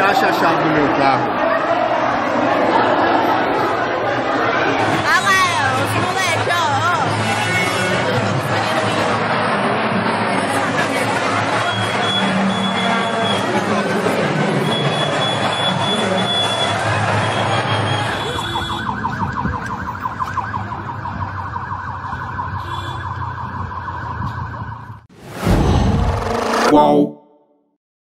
acha a chave do meu carro? Os moleques, ó. Qual?